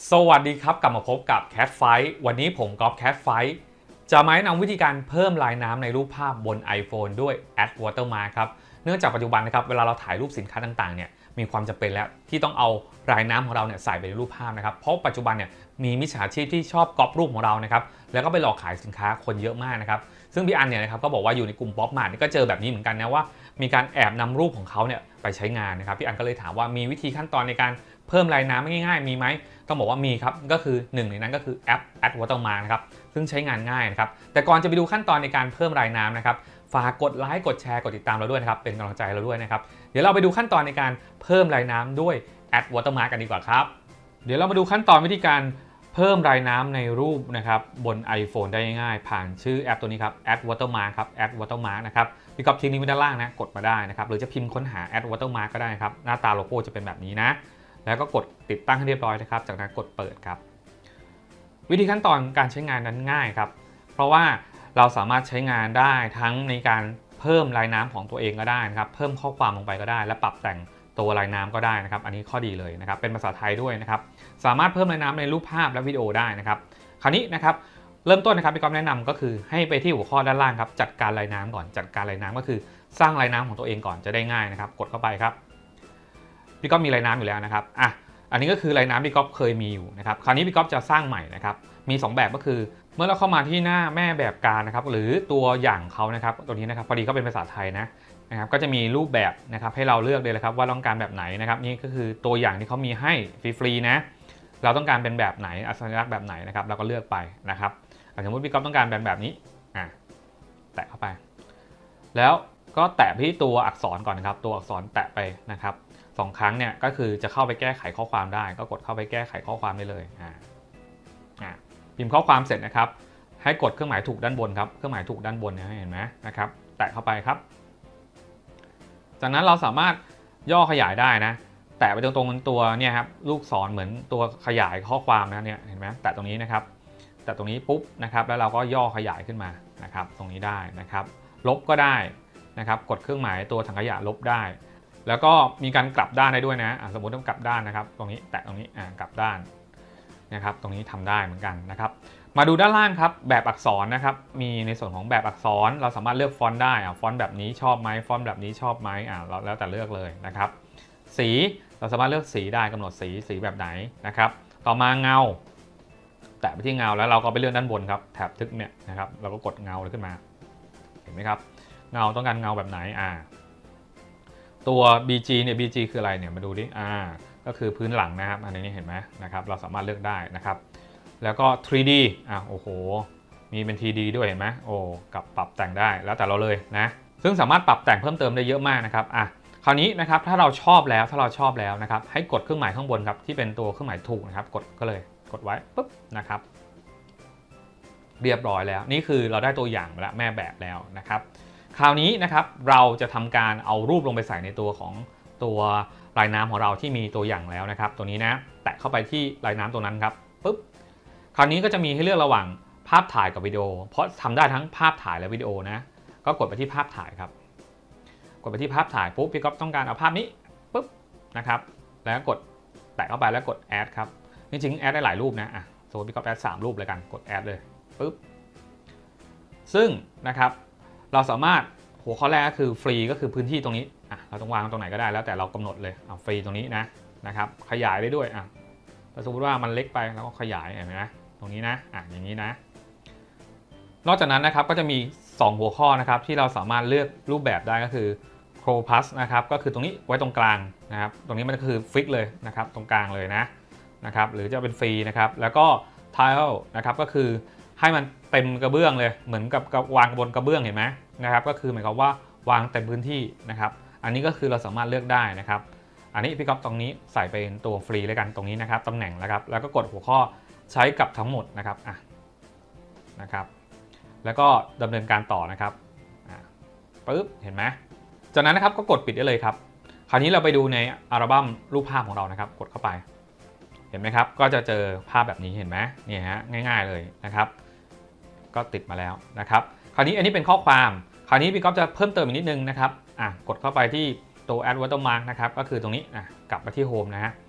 สวัสดีครับกลับมาพบกับ Cat Fight วันนี้ผมก๊อฟ Cat Fight จะมาแนะนำวิธีการเพิ่มลายน้ำในรูปภาพบน iPhone ด้วย Add Watermark ครับเนื่องจากปัจจุบันนะครับเวลาเราถ่ายรูปสินค้าต่างๆเนี่ยมีความจำเป็นแล้วที่ต้องเอาลายน้ำของเราเนี่ยใส่ไปในรูปภาพนะครับเพราะปัจจุบันเนี่ยมีมิจฉาชีพที่ชอบก๊อปรูปของเรานะครับแล้วก็ไปหลอกขายสินค้าคนเยอะมากนะครับซึ่งพี่อันเนี่ยนะครับก็บอกว่าอยู่ในกลุ่มป๊อปมาร์ทก็เจอแบบนี้เหมือนกันนะว่ามีการแอบนำรูปของเขาเนี่ยไปใช้งานนะครับพี่อันก็เลยถามว่ามีวิธีขั้นตอนในการเพิ่มลายน้ำง่ายๆมีไหมต้องบอกว่ามีครับก็คือหนึ่งในนั้นก็คือแอป Add Watermark นะครับซึ่งใช้งานง่ายนะครับแต่ก่อนจะไปดูขั้นตอนในการเพิ่มลายน้ำนะครับฝากกดไลค์กดแชร์กดติดตามเราด้วยนะครับเป็นกำลังใจเราด้วยนะครับเดี๋ยวเราไปดูขั้นตอนในการเพิ่มลายน้ำด้วย Add Watermark กันดีกว่าครับเดี๋ยวเรามาดูขั้นตอนวิธีการเพิ่มลายน้ำในรูปนะครับบน iPhone ได้ง่ายๆผ่านชื่อแอปตัวนี้ครับ Add Watermark ครับ Add Watermark นะครับพี่ก๊อฟทิ้งลิงก์ไว้ด้านล่างนะกดมาได้นะครับหรือจะพิมพ์ค้นหา Add Watermark ก็ได้ครับหน้าตาโลโก้จะเป็นแบบนี้นะแล้วก็กดติดตั้งให้เรียบร้อยนะครับจากนั้นกดเปิดครับวิธีขั้นตอนการใช้งานนั้นง่ายครับเพราะว่าเราสามารถใช้งานได้ทั้งในการเพิ่มลายน้ำของตัวเองก็ได้นะครับเพิ่มข้อความลงไปก็ได้และปรับแต่งตัวลายน้ำก็ได้นะครับอันนี้ข้อดีเลยนะครับเป็นภาษาไทยด้วยนะครับสามารถเพิ่มลายน้ำในรูปภาพและวิดีโอได้นะครับคราวนี้นะครับเริ่มต้นนะครับพี่ก๊อฟแนะนำก็คือให้ไปที่หัวข้อด้านล่างครับจัดการลายน้ำก่อนจัดการลายน้ำก็คือสร้างลายน้ำของตัวเองก่อนจะได้ง่ายนะครับกดเข้าไปครับพี่ก๊อฟมีลายน้ำอยู่แล้วนะครับอันนี้ก็คือลายน้ำพี่ก๊อฟเคยมีอยู่นะครับคราวนี้พี่ก๊อฟจะสร้างใหม่นะครับมี2แบบก็คือเมื่อเราเข้ามาที่หน้าแม่แบบการนะครับหรือตัวอย่างเขานะครับตัวนี้นะครับพอดีก็เป็นภาษาไทยนะครับก็จะมีรูปแบบนะครับให้เราเลือกเลยนะครับว่าต้องการแบบไหนนะครับนี่ก็คือตัวอย่างที่เขามีให้ฟรีๆนะเราต้องการเป็นแบบไหนสัญลักษณ์แบบไหนนะครับเราก็เลือกไปนะครับสมมติพี่ก๊อฟต้องการแบบนี้แตะเข้าไปแล้วก็แตะที่ตัวอักษรก่อนนะครับตัวอักษรแตะไปนะครับ2 ครั้งเนี่ยก็คือจะเข้าไปแก้ไขข้อความได้ก็กดเข้าไปแก้ไขข้อความได้เลยพิมพ์ข้อความเสร็จนะครับให้กดเครื่องหมายถูกด้านบนครับเครื่องหมายถูกด้านบนเนี่ยเห็นไหมนะครับแตะเข้าไปครับจากนั้นเราสามารถย่อขยายได้นะแตะไปตรงตัวเนี่ยครับลูกศรเหมือนตัวขยายข้อความนะเนี่ยเห็นไหมแตะตรงนี้นะครับแตะตรงนี้ปุ๊บนะครับแล้วเราก็ย่อขยายขึ้นมานะครับตรงนี้ได้นะครับลบก็ได้นะครับกดเครื่องหมายตัวถังขยะลบได้แล้วก็มีการกลับด้านได้ด้วยนะสมมติต้องกลับด้านนะครับตรงนี้แตะตรงนี้กลับด้านนะครับตรงนี้ทำได้เหมือนกันนะครับมาดูด้านล่างครับแบบอักษรนะครับมีในส่วนของแบบอักษรเราสามารถเลือกฟอนต์ได้ฟอนต์แบบนี้ชอบไหมฟอนต์แบบนี้ชอบไหมแล้วแต่เลือกเลยนะครับสีเราสามารถเลือกสีได้กำหนดสีแบบไหนนะครับต่อมาเงาแตะไปที่เงาแล้วเราก็ไปเลือกด้านบนครับแถบทึกเนี่ยนะครับเราก็กดเงาเลยขึ้นมาเห็นไหมครับเงาต้องการเงาแบบไหนตัว BG เนี่ย BG คืออะไรเนี่ยมาดูดิก็คือพื้นหลังนะครับอันนี้เห็นไหมนะครับเราสามารถเลือกได้นะครับแล้วก็ 3D โอ้โหมีเป็น 3D ด้วยเห็นไหมกับปรับแต่งได้แล้วแต่เราเลยนะซึ่งสามารถปรับแต่งเพิ่มเติมได้เยอะมากนะครับคราวนี้นะครับถ้าเราชอบแล้วนะครับให้กดเครื่องหมายข้างบนครับที่เป็นตัวเครื่องหมายถูกนะครับกดไว้ปุ๊บนะครับเรียบร้อยแล้วนี่คือเราได้ตัวอย่างแล้วแม่แบบแล้วนะครับคราวนี้นะครับเราจะทำการเอารูปลงไปใส่ในตัวของตัวลายน้ำของเราที่มีตัวอย่างแล้วนะครับตัวนี้นะแตะเข้าไปที่ลายน้ำตัวนั้นครับปุ๊บคราวนี้ก็จะมีให้เลือกระหว่างภาพถ่ายกับวิดีโอเพราะทำได้ทั้งภาพถ่ายและวิดีโอนะก็กดไปที่ภาพถ่ายครับกดไปที่ภาพถ่ายปุ๊บพี่ก๊อฟต้องการเอาภาพนี้ปุ๊บนะครับแล้วกดแตะเข้าไปแล้วกดแอดครับจริงๆแอดได้หลายรูปนะสมมติพี่ก๊อฟแอด3 รูปเลยกันกดแอดเลยปุ๊บซึ่งนะครับเราสามารถหัวข้อแรกก็คือฟรีก็คือพื้นที่ตรงนี้เราต้องวางตรงไหนก็ได้แล้วแต่เรากำหนดเลยฟรีตรงนี้นะครับขยายได้ด้วยสมมติว่ามันเล็กไปแล้วก็ขยายเห็นไหมนะตรงนี้นะอย่างนี้นะนอกจากนั้นนะครับก็จะมี2 หัวข้อนะครับที่เราสามารถเลือกรูปแบบได้ก็คือ Pro Plus นะครับก็คือตรงนี้ไว้ตรงกลางนะครับตรงนี้มันก็คือฟิกเลยนะครับตรงกลางเลยนะครับหรือจะเป็นฟรีนะครับแล้วก็ Tile นะครับก็คือให้มันเต็มกระเบื้องเลยเหมือนกับวางบนกระเบื้องเห็นไหมนะครับก็คือหมายความว่าวางเต็มพื้นที่นะครับอันนี้ก็คือเราสามารถเลือกได้นะครับอันนี้พี่ก๊อฟตรงนี้ใส่เป็นตัวฟรีเลยกันตรงนี้นะครับตำแหน่งนะครับแล้วก็กดหัวข้อใช้กับทั้งหมดนะครับนะครับแล้วก็ดำเนินการต่อนะครับปึ๊บเห็นไหมจากนั้นนะครับก็กดปิดได้เลยครับคราวนี้เราไปดูในอัลบั้มรูปภาพของเรานะครับกดเข้าไปเห็นไหมครับก็จะเจอภาพแบบนี้เห็นไหมนี่ฮะง่ายๆเลยนะครับก็ติดมาแล้วนะครับคราวนี้อันนี้เป็นข้อความคราวนี้พี่ก๊อฟจะเพิ่มเติมอีกนิดนึงนะครับกดเข้าไปที่ตัว Add Watermark นะครับก็คือตรงนี้กลับมาที่ Home นะฮะ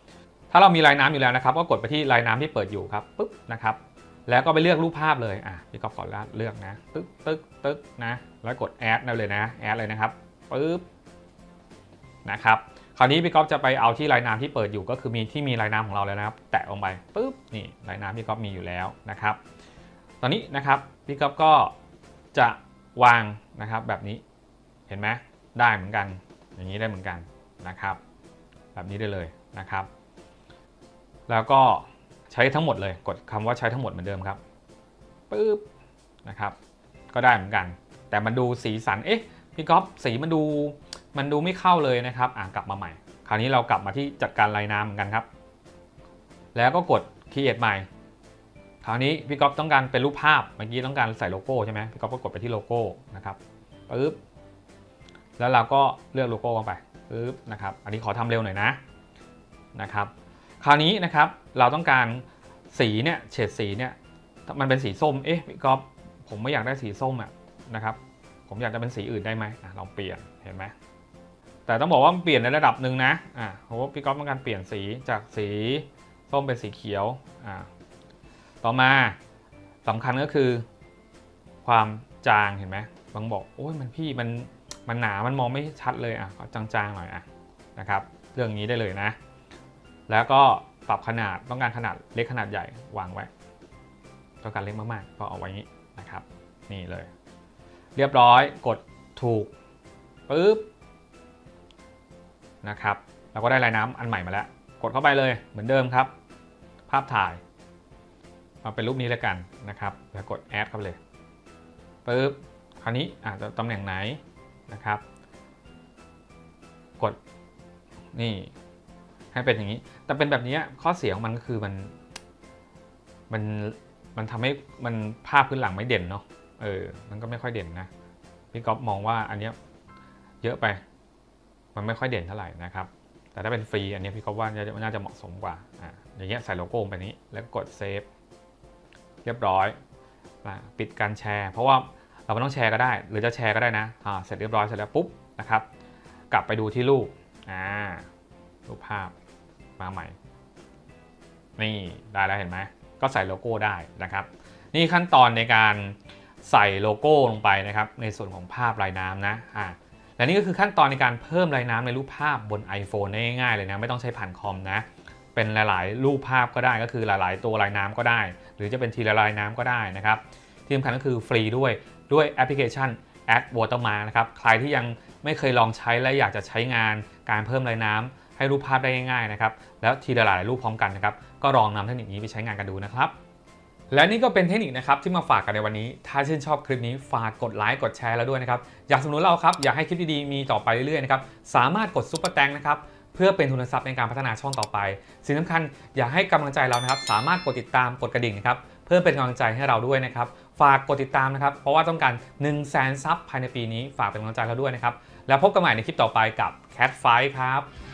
ถ้าเรามีลายน้ำอยู่แล้วนะครับก็กดไปที่ลายน้ำที่เปิดอยู่ครับปึ๊บนะครับแล้วก็ไปเลือกรูปภาพเลยพี่ก๊อฟขอเลือกนะตึ๊กนะแล้วกดแอดได้เลยนะแอดเลยนะครับปึ๊บนะครับคราวนี้พี่ก๊อฟจะไปเอาที่ลายน้ำที่เปิดอยู่ก็คือมีลายน้ำของเราแล้วนะครับแตะลงไปปึ๊บนี่ลายน้ำพี่ก๊อฟมีอยู่แล้วนะครับตอนนี้นะครับพี่ก๊อฟก็จะวางนะครับแบบนี้เห็นไหมได้เหมือนกันอย่างนี้ได้เหมือนกันนะครับแบบนี้ได้เลยนะครับแล้วก็ใช้ทั้งหมดเลยกดคำว่าใช้ทั้งหมดเหมือนเดิมครับปึ๊บนะครับก็ได้เหมือนกันแต่มันดูสีสันพี่ก๊อฟสีมันดูไม่เข้าเลยนะครับกลับมาใหม่คราวนี้เรากลับมาที่จัดการลายน้ำเหมือนกันครับแล้วก็กด create ใหม่คราวนี้พี่ก๊อฟต้องการเป็นรูปภาพเมื่อกี้ต้องการใส่โลโก้ใช่ไหมพี่ก๊อฟก็กดไปที่โลโก้นะครับปึ๊บแล้วเราก็เลือกโลโก้ลงไปปึ๊บนะครับอันนี้ขอทำเร็วหน่อยนะครับคราวนี้นะครับเราต้องการสีเนี่ยเฉดสีเนี่ยมันเป็นสีส้มพี่ก๊อฟผมไม่อยากได้สีส้มนะครับผมอยากจะเป็นสีอื่นได้ไหมลองเปลี่ยนเห็นไหมแต่ต้องบอกว่าเปลี่ยนในระดับหนึ่งนะเพราะว่าพี่ก๊อฟต้องการเปลี่ยนสีจากสีส้มเป็นสีเขียวต่อมาสำคัญก็คือความจางเห็นไหมบางบอกโอ้ยมันหนามันมองไม่ชัดเลยจางๆหน่อยนะครับเรื่องนี้ได้เลยนะแล้วก็ปรับขนาดต้องการขนาดเล็กขนาดใหญ่วางไว้ต้องการเล็กมากๆก็เอาไว้นี้นะครับนี่เลยเรียบร้อยกดถูกปึ๊บนะครับเราก็ได้ลายน้ำอันใหม่มาแล้วกดเข้าไปเลยเหมือนเดิมครับภาพถ่ายมาเป็นรูปนี้แล้วกันนะครับแล้วกดแอดเข้าไปเลยปึ๊บคราวนี้จะตำแหน่งไหนนะครับกดนี่ให้เป็นอย่างนี้แต่เป็นแบบนี้ข้อเสียของมันก็คือมันทำให้มันภาพพื้นหลังไม่เด่นเนาะมันก็ไม่ค่อยเด่นนะพี่ก๊อฟมองว่าอันนี้เยอะไปมันไม่ค่อยเด่นเท่าไหร่นะครับแต่ถ้าเป็นฟรีอันนี้พี่ก๊อฟว่าน่าจะเหมาะสมกว่าอย่างเงี้ยใส่โลโก้ไปนี้แล้วกดเซฟเรียบร้อยปิดการแชร์เพราะว่าเราไม่ต้องแชร์ก็ได้หรือจะแชร์ก็ได้นะเสร็จเรียบร้อยเสร็จแล้วปุ๊บนะครับกลับไปดูที่รูปรูปภาพมาใหม่นี่ได้แล้วเห็นไหมก็ใส่โลโก้ได้นะครับนี่ขั้นตอนในการใส่โลโก้ลงไปนะครับในส่วนของภาพลายน้ำนะและนี่ก็คือขั้นตอนในการเพิ่มลายน้ำในรูปภาพบน iPhone ได้ง่ายๆเลยนะไม่ต้องใช้ผ่านคอมนะเป็นหลายๆรูปภาพก็ได้ก็คือหลายๆตัวลายน้ำก็ได้หรือจะเป็นทีละลายน้ำก็ได้นะครับที่สำคัญก็คือฟรีด้วยแอปพลิเคชัน Add Watermark นะครับใครที่ยังไม่เคยลองใช้และอยากจะใช้งานการเพิ่มลายน้ำให้รูปภาพได้ง่ายๆนะครับแล้วทีละหลายรูปพร้อมกันนะครับก็ลองนำเทคนิคนี้ไปใช้งานกันดูนะครับและนี่ก็เป็นเทคนิคนะครับที่มาฝากกันในวันนี้ถ้าชื่นชอบคลิปนี้ฝากกดไลค์กดแชร์แล้วด้วยนะครับอยากสนับสนุนเราครับอยากให้คลิปดีๆมีต่อไปเรื่อยๆนะครับสามารถกดซุปเปอร์แตงนะครับเพื่อเป็นทุนทรัพย์ในการพัฒนาช่องต่อไปสิ่งสำคัญอยากให้กำลังใจเรานะครับสามารถกดติดตามกดกระดิ่งนะครับเพื่อเป็นกำลังใจให้เราด้วยนะครับฝากกดติดตามนะครับเพราะว่าต้องการ 100,000 ซับภายในปีนี้ฝากเป็นกำลังใจเราด้วยนะครับแล้วพบกันใหม่ในคลิปต่อไปกับ Cat Fight ครับ